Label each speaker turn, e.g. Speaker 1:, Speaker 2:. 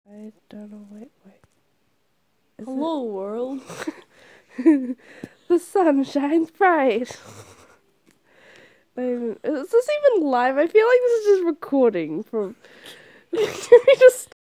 Speaker 1: I don't know. Wait. Is
Speaker 2: Hello, world.
Speaker 1: the sun shines bright. Is this even live? I feel like this is just recording from. Can we just